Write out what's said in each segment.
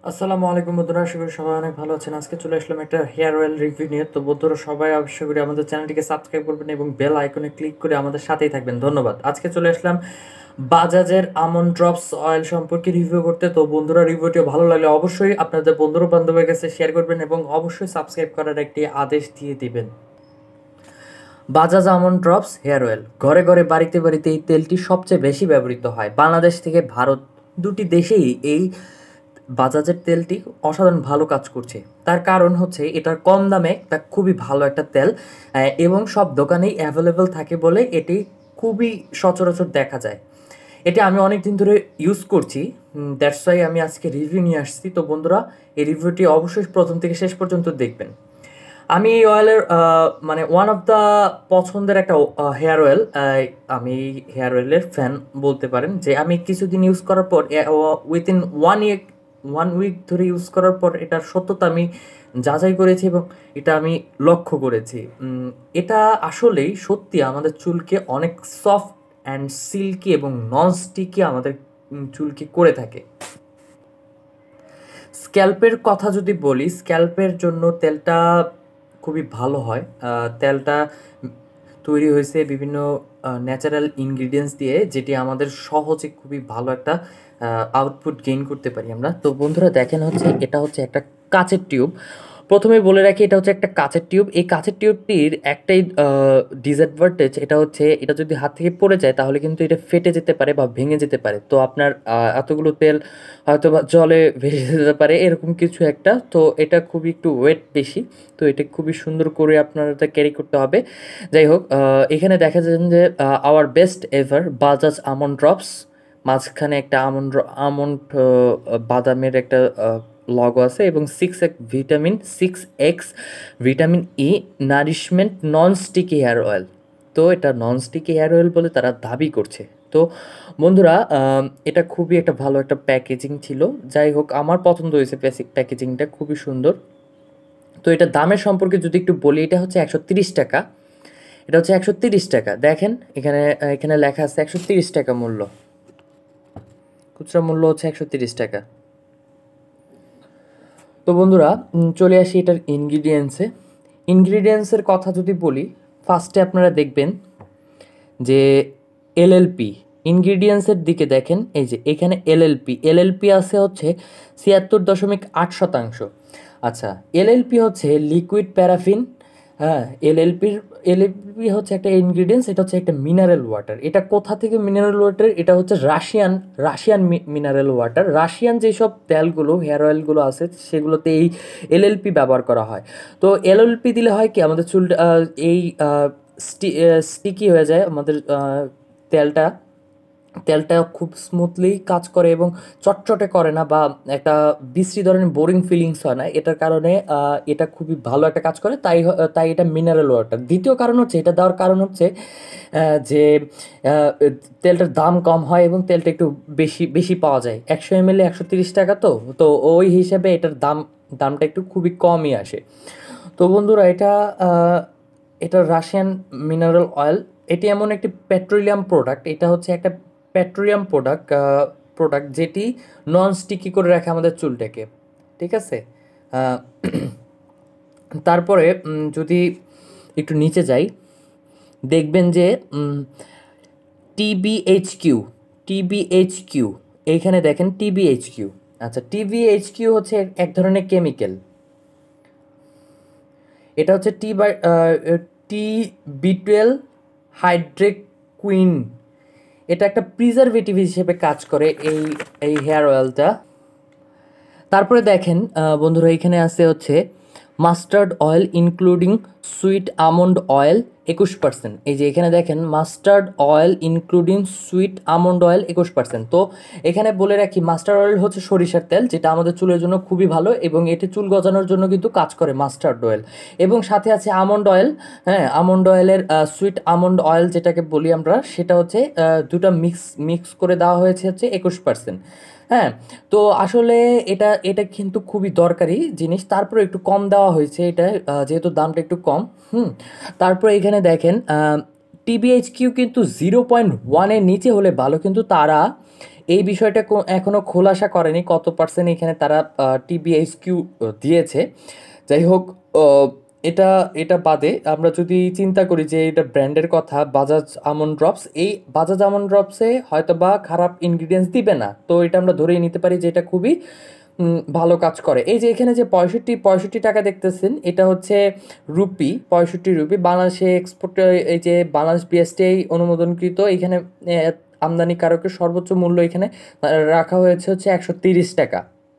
আসসালামু আলাইকুম বন্ধুরা, আশা করি সবাই অনেক ভালো আছেন। আজকে চলে আসলাম একটা হেয়ার অয়েল রিভিউ নিয়ে। তো বন্ধুরা সবাই অবশ্যই করে আমাদের চ্যানেলটিকে সাবস্ক্রাইব করবেন এবং বেল আইকনে ক্লিক করে আমাদের সাথেই থাকবেন। ধন্যবাদ। আজকে চলে আসলাম বাজাজের আমন্ড ড্রপস অয়েল সম্পর্কে রিভিউ করতে। তো বন্ধুরা, রিভিউটি ভালো লাগলে অবশ্যই আপনাদের বন্ধু বান্ধবের কাছে শেয়ার করবেন এবং অবশ্যই সাবস্ক্রাইব করার একটি আদেশ দিয়ে দিবেন। Bajaj almond drops hair oil ঘরে ঘরে বাড়িতে বাড়িতে এই তেলটি সবচেয়ে বেশি ব্যবহৃত হয়। বাংলাদেশ থেকে ভারত দুটি দেশেই এই বাজাজের তেলটি অসাধারণ ভালো কাজ করছে। তার কারণ হচ্ছে এটার কম দামে তা খুবই ভালো একটা তেল, এবং সব দোকানেই অ্যাভেলেবল থাকে বলে এটি খুবই সচরাচর দেখা যায়। এটা আমি অনেক দিন ধরে ইউজ করছি, দ্যাটস ওয়াই আমি আজকে রিভিউ নিয়ে আসছি। তো বন্ধুরা, এই রিভিউটি অবশ্যই প্রথম থেকে শেষ পর্যন্ত দেখবেন। আমি এই অয়েলের মানে ওয়ান অফ দ্য পছন্দের একটা হেয়ার অয়েল। আমি হেয়ার অয়েলের ফ্যান বলতে পারেন। যে আমি কিছুদিন ইউজ করার পর উইথিন 1 উইক ধরে ইউজ করার পর এটার সত্যতা আমি যাচাই করেছি এবং এটা আমি লক্ষ্য করেছি। এটা আসলেই সত্যি আমাদের চুলকে অনেক সফট অ্যান্ড সিল্কি এবং নন স্টিকি আমাদের চুলকে করে থাকে। স্ক্যাল্পের কথা যদি বলি, স্ক্যাল্পের জন্য তেলটা খুবই ভালো হয়। তেলটা তৈরি হয়েছে বিভিন্ন ন্যাচারাল ইনগ্রিডিয়েন্টস দিয়ে, যেটি আমাদের সহজে খুবই ভালো একটা আউটপুট গেইন করতে পারি আমরা। তো বন্ধুরা দেখেন, হচ্ছে এটা হচ্ছে একটা কাচের টিউব। প্রথমে বলে রাখি, এটা হচ্ছে একটা কাচের টিউব। এই কাচের টিউবটির একটাই ডিসঅ্যাডভান্টেজ, এটা হচ্ছে এটা যদি হাত থেকে পড়ে যায় তাহলে কিন্তু এটা ফেটে যেতে পারে বা ভেঙে যেতে পারে। তো আপনার এতগুলো তেল হয়তো বা জলে ভেসে যেতে পারে, এরকম কিছু একটা। তো এটা খুবই একটু ওয়েট বেশি, তো এটা খুবই সুন্দর করে আপনার ক্যারি করতে হবে। যাই হোক, এখানে দেখা যাচ্ছে যে our best ever Bajaj almond drops, মাঝখানে একটা আমন্ড বাদামের একটা লগো আছে, এবং 6 x vitamin E nourishment non sticky hair oil. তো এটা নন স্টিকি হেয়ার অয়েল বলে তারা দাবি করছে। তো বন্ধুরা, এটা খুবই একটা ভালো একটা প্যাকেজিং ছিল। যাই হোক, আমার পছন্দ হয়েছে প্যাকেজিংটা খুবই সুন্দর। তো এটা দামের সম্পর্কে যদি একটু বলি, এটা হচ্ছে 130 টাকা। এটা হচ্ছে 130 টাকা। দেখেন এখানে এখানে লেখা আছে 130 টাকা মূল্য। খুচরা মূল্য হচ্ছে 130 টাকা। তো বন্ধুরা, চলে আসি এটার ইনগ্রিডিয়েন্টসের কথা যদি বলি, ফার্স্টে আপনারা দেখবেন যে এলএলপি ইনগ্রিডিয়েন্টসের দিকে দেখেন। এই যে এখানে এলএলপি আছে হচ্ছে 76.8%। আচ্ছা, এলএলপি হচ্ছে লিকুইড প্যারাফিন। হ্যাঁ, এলএলপি হচ্ছে একটা ইনগ্রিডিয়েন্টস। এটা হচ্ছে একটা মিনারেল ওয়াটার। এটা কোথা থেকে মিনারেল ওয়াটার? এটা হচ্ছে রাশিয়ান মিনারেল ওয়াটার। রাশিয়ান যেসব তেলগুলো, হেয়ার অয়েলগুলো আছে, সেগুলোতে এই এলএলপি ব্যবহার করা হয়। তো এলএলপি দিলে হয় কি, আমাদের চুলটা এই স্টিকি হয়ে যায়। আমাদের তেলটা তেলটা খুব স্মুথলি কাজ করে এবং চটচটে করে না, বা একটা বিশ্রী ধরনের বোরিং ফিলিংস হয় না। এটার কারণে এটা খুবই ভালো একটা কাজ করে। তাই এটা মিনারেল ওয়াটার। দ্বিতীয় কারণ হচ্ছে, এটা দেওয়ার কারণ হচ্ছে যে আহ, তেলটার দাম কম হয় এবং তেলটা একটু বেশি বেশি পাওয়া যায়। 100 ml 130 টাকা। তো তো ওই হিসাবে এটার দামটা একটু খুবই কমই আসে। তো বন্ধুরা, এটা রাশিয়ান মিনারেল অয়েল। এটি এমন একটি পেট্রোলিয়াম প্রোডাক্ট। এটা হচ্ছে একটা পেট্রোলিয়াম প্রোডাক্ট যেটি নন স্টিকি করে রাখে আমাদের চুলটাকে। ঠিক আছে। আহ, তারপরে যদি একটু নিচে যাই, দেখবেন যে টিবিএইচকিউ টিবিএইচকিউ এইখানে দেখেন টিবিএইচকিউ। আচ্ছা, টিবিএইচকিউ হচ্ছে এক ধরনের কেমিক্যাল। এটা হচ্ছে টি বি12 হাইড্রেকুইন। এটা একটা প্রিজারভেটিভ হিসেবে কাজ করে এই এই হেয়ার অয়েলটা। তারপরে দেখেন বন্ধুরা, এখানে আছে হচ্ছে mustard oil including sweet almond oil 21%। এই যে এখানে দেখেন mustard oil including sweet almond oil 21%। তো এখানে বলে রাখি, মাস্টার্ড অয়েল হচ্ছে সরিষার তেল, যেটা আমাদের চুলের জন্য খুবই ভালো এবং এটি চুল গজানোর জন্য কিন্তু কাজ করে মাস্টার্ড অয়েল। এবং সাথে আছে আমন্ড অয়েল। হ্যাঁ, আমন্ড অয়েলের সুইট আমন্ড অয়েল যেটাকে বলি আমরা, সেটা হচ্ছে দুটা মিক্স করে দেওয়া হয়েছে হচ্ছে 21%। হ্যাঁ, তো আসলে এটা এটা কিন্তু খুবই দরকারি জিনিস। তারপরে একটু কম দেওয়া হয়েছে এটা, যেহেতু দামটা একটু কম। হুম। তারপরে এখানে দেখেন টিবিএইচকিউ কিন্তু 0.1-এর নিচে হলে ভালো, কিন্তু তারা এই বিষয়টা এখনও খোলাসা করেনি কত পার্সেন্ট এখানে তারা টিবিএইচকিউ দিয়েছে। যাই হোক, এটা এটা বাদে আমরা যদি চিন্তা করি যে এটা ব্র্যান্ডের কথা, বাজাজ আমন্ড ড্রপস, এই বাজাজ আমন্ড ড্রপসে হয়তো বা খারাপ ইনগ্রিডিয়েন্টস দিবে না, তো এটা আমরা ধরেই নিতে পারি যে এটা খুবই ভালো কাজ করে। এই যে এখানে যে 65 টাকা দেখতেছেন, এটা হচ্ছে রুপি, 65 রুপি বাংলাদেশে এক্সপোর্ট, এই যে বাংলাদেশ বিএসটিআই অনুমোদনকৃত। এখানে আমদানিকারকের সর্বোচ্চ মূল্য এখানে রাখা হয়েছে হচ্ছে 130 টাকা,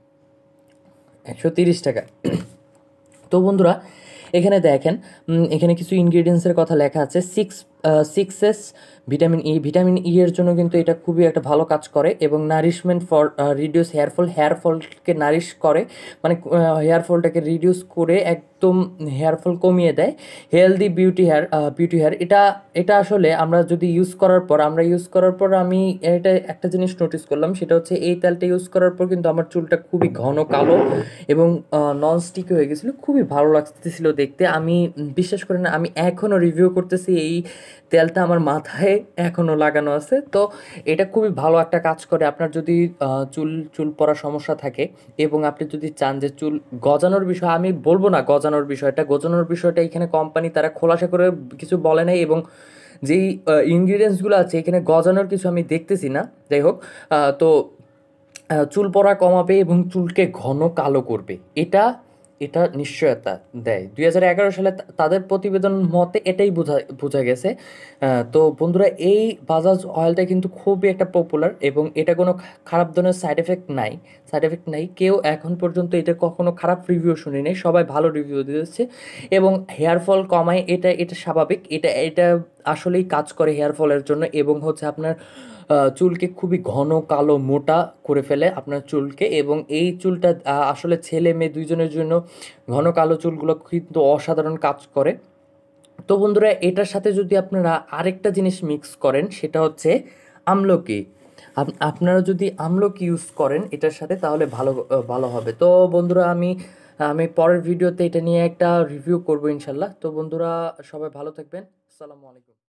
130 টাকা। তো বন্ধুরা, এখানে দেখেন, এখানে কিছু ইনগ্রিডিয়েন্টসের কথা লেখা আছে। 6S ভিটামিন ই এর জন্য কিন্তু এটা খুবই একটা ভালো কাজ করে, এবং নারিশমেন্ট ফর রিডিউস হেয়ারফলকে নারিশ করে, মানে হেয়ারফলটাকে রিডিউস করে একদম হেয়ারফল কমিয়ে দেয়। হেলদি বিউটি হেয়ার, এটা আসলে আমরা যদি ইউজ করার পর আমি এটা একটা জিনিস নোটিস করলাম, সেটা হচ্ছে এই তেলটা ইউজ করার পর কিন্তু আমার চুলটা খুবই ঘন কালো এবং নন স্টিকি হয়ে গেছিলো, খুবই ভালো লাগতেছিল দেখতে। আমি বিশ্বাস করি না, আমি এখনও রিভিউ করতেছি, এই তেলটা আমার মাথায় এখনও লাগানো আছে। তো এটা খুবই ভালো একটা কাজ করে। আপনার যদি চুল পড়ার সমস্যা থাকে এবং আপনি যদি চান যে চুল গজানোর বিষয়, আমি বলবো না গজানোর বিষয়টা এখানে কোম্পানি তারা খোলাসা করে কিছু বলে নাই, এবং যেই ইনগ্রিডিয়েন্টসগুলো আছে এখানে গজানোর কিছু আমি দেখতেছি না। যাই হোক, তো চুল পড়া কমাবে এবং চুলকে ঘন কালো করবে, এটা এটা নিশ্চয়তা দেয়। 2011 সালে তাদের প্রতিবেদন মতে এটাই বোঝা গেছে। তো বন্ধুরা, এই বাজাজ অয়েলটা কিন্তু খুবই একটা পপুলার, এবং এটা কোনো খারাপ ধরনের সাইড এফেক্ট নাই। কেউ এখন পর্যন্ত এটা কখনো খারাপ রিভিউ শুনি নাই, সবাই ভালো রিভিউ দিয়েছে। এবং হেয়ার ফল কমায়, এটা স্বাভাবিক, এটা আসলেই কাজ করে হেয়ার ফলের জন্য, এবং হচ্ছে আপনার চুলকে খুবই ঘন কালো মোটা করে ফেলে আপনার চুলকে। এবং এই চুলটা আসলে ছেলে মেয়ে দুইজনের জন্য ঘন কালো চুলগুলো কিন্তু অসাধারণ কাজ করে। তো বন্ধুরা, এটার সাথে যদি আপনারা আরেকটা জিনিস মিক্স করেন, সেটা হচ্ছে আমলকি। আপনারা যদি আমলকি ইউজ করেন এটার সাথে, তাহলে ভালো হবে। তো বন্ধুরা, আমি পরের ভিডিওতে এটা নিয়ে একটা রিভিউ করবো ইনশাল্লাহ। তো বন্ধুরা, সবাই ভালো থাকবেন। আসসালামু আলাইকুম।